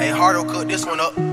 Hey, Hardo, cook this one up.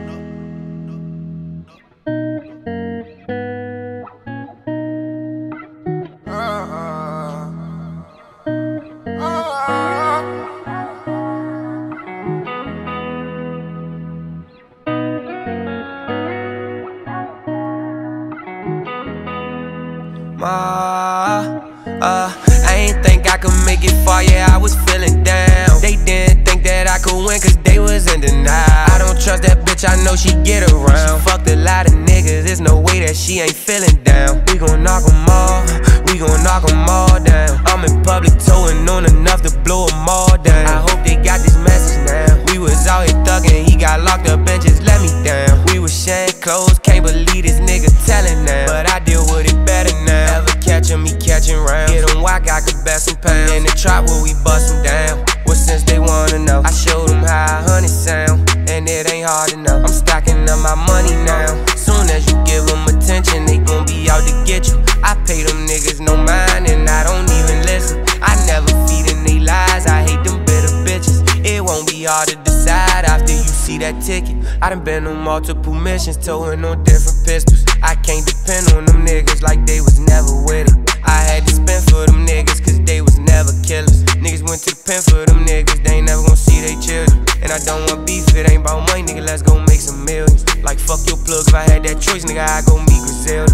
I ain't think I could make it far, yeah, I was feeling down. They didn't think that I could win, cause they was in denial. I don't trust that bitch, I know she get around. She fucked a lot of niggas, there's no way that she ain't feeling down. We gon' knock 'em all, we gon' knock 'em all down. I'm in public towing on enough to blow 'em all down. I hope they got this message now. We was out here thuggin', he got locked up and just let me down. We was sharing clothes, can't believe this nigga telling now. But I deal with it better now. Ever catchin' me catchin' round. Get 'em whack, I could bet some pounds. In the trap where we bust 'em down. What sense they wanna know? I showed them how a honey sound, and it ain't hard to know. I'm stacking up my money now. Soon as you give them attention, they gon' be out to get you. I pay them niggas no mind, and I don't even listen. I never feed in they lies, I hate them bitter bitches. It won't be hard to decide after you see that ticket. I done been on multiple missions, towing on different pistols. I can't depend on them niggas like they was never with it. I had to spend for them niggas, cause they was never killers. Niggas went to the pen for them niggas, they ain't never gon' see they children. And I don't want beef, it ain't about money, nigga, let's go make some millions. Like fuck your plug, if I had that choice, nigga, I'd go meet Griselda.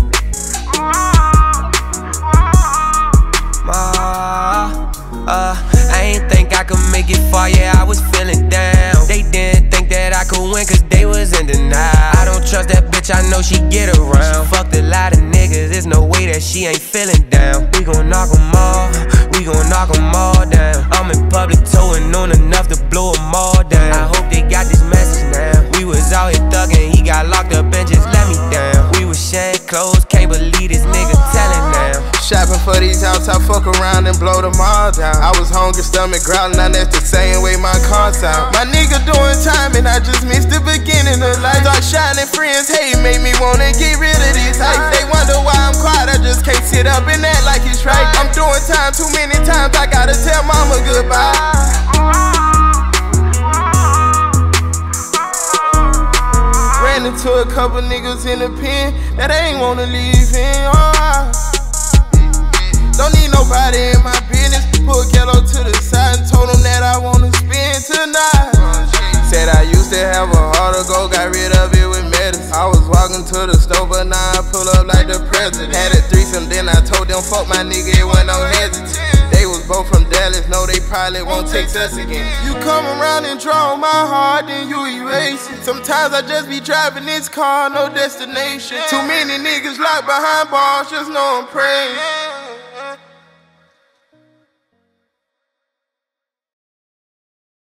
I ain't think I could make it far, yeah, I was feeling down. They didn't think that I could win, cause they was in denial. I don't trust that bitch, I know she get around. She fucked a lot of niggas, there's no way that she ain't feeling down. We gon' knock 'em all, we gon' knock 'em all down. I'm in public towing on enough to blow 'em all down. I hope they got this message now. We was out here thuggin', he got locked up and just let me down. We was sharing clothes, can't believe this nigga telling now. Shopping for these outs, I fuck around and blow them all down. I was hungry, stomach growling, now that's the same way my car sound. My nigga doing time and I just missed the beginning of life. Start shining, friends hate, made me wanna get rid of this hype. They wonder why I'm quiet, I just can't sit up and act like it's right. I'm doing time too many times, I gotta tell mama goodbye. Ran into a couple niggas in the pen that I ain't wanna leave in. Don't need nobody in my business. Put Kello to the side and told him that I wanna spend tonight. Said I used to have a heart of gold, got rid of it with medicine. I was walking to the store, but now I pull up like the president. Had a threesome, then I told them fuck my nigga, it went on hesitant. They was both from Dallas, know they probably won't take us again. You come around and draw on my heart, then you erase it. Sometimes I just be driving this car, no destination. Too many niggas locked behind bars, just know I'm praying.